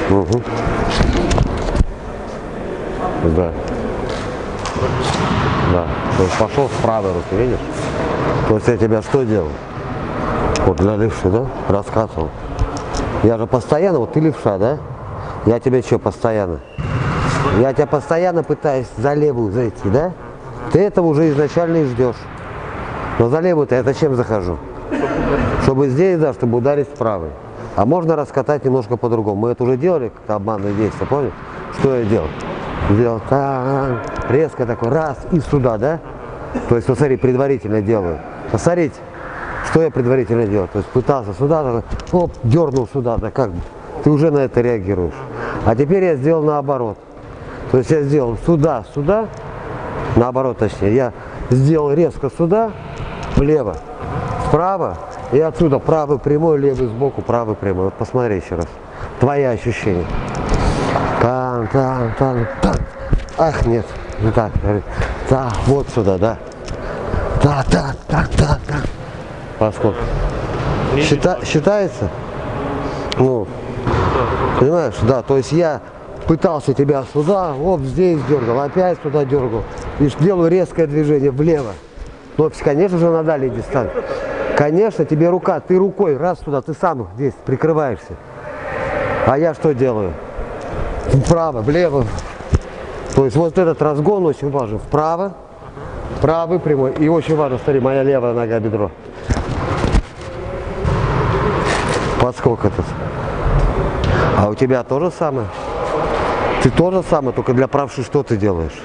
Угу. Да. Да. То есть пошел с правой руки, видишь? То есть я тебя что делал? Вот для левши, да? Раскатывал. Я же постоянно, вот ты левша, да? Я тебе что постоянно? Я тебя постоянно пытаюсь за левую зайти, да? Ты этого уже изначально и ждешь. Но за левую-то я зачем захожу? Чтобы здесь, да, чтобы ударить с правой. А можно раскатать немножко по-другому. Мы это уже делали, как обманные действия, помнишь? Что я делал? Делал так, резко такой, раз, и сюда, да? То есть, посмотри, предварительно делаю. Посмотрите, что я предварительно делал. То есть, пытался сюда, такой, оп, дернул сюда, да как бы. Ты уже на это реагируешь. А теперь я сделал наоборот. То есть, я сделал сюда, сюда, наоборот, точнее, я сделал резко сюда, влево, вправо, и отсюда правый прямой, левый сбоку, правый прямой. Вот посмотри еще раз. Твои ощущения. Там, там, там, там. Ах, нет. Не так. Да, вот сюда, да. Да, да, да, да, да. Поскольку. Считается? Ну, понимаешь, да. То есть я пытался тебя сюда, оп, здесь дергал, опять сюда дергал. И делаю резкое движение влево. Но, конечно же, на дальней дистанции. Конечно, тебе рука, ты рукой раз туда, ты сам здесь прикрываешься. А я что делаю? Вправо, влево. То есть вот этот разгон очень важен. Вправо, правый прямой. И очень важно, смотри, моя левая нога, бедро. Подскок этот. А у тебя то же самое? Ты то же самое, только для правши что ты делаешь?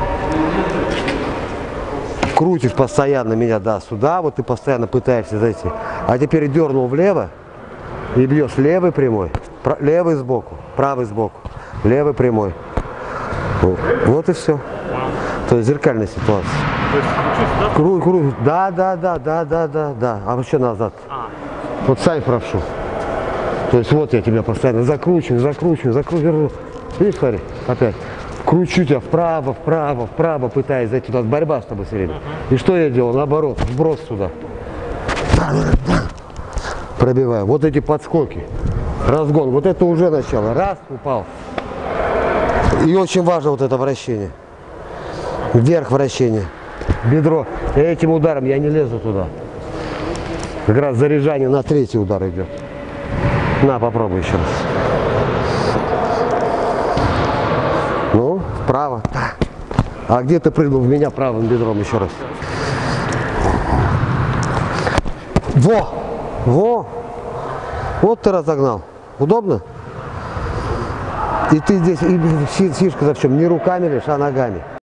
Крутишь постоянно меня, да, сюда, вот ты постоянно пытаешься зайти. А теперь дернул влево и бьешь левый прямой, левый сбоку, правый сбоку, левый прямой. Вот и все. То есть зеркальная ситуация. Круг, да. А вообще назад. Вот сай правшу. То есть вот я тебя постоянно закручиваю. Видишь, смотри, опять. Кручу тебя вправо, пытаясь зайти туда. Борьба с тобой все время. И что я делал? Наоборот, вброс сюда. Пробиваю. Вот эти подскоки. Разгон. Вот это уже начало. Раз, упал. И очень важно вот это вращение. Вверх вращение. Бедро. И этим ударом я не лезу туда. Как раз заряжание на третий удар идет. На, попробуй еще раз. Ну, вправо. А где ты прыгнул в меня правым бедром еще раз? Во! Вот ты разогнал. Удобно? И ты здесь, и фишка в чем? Не руками лишь, а ногами.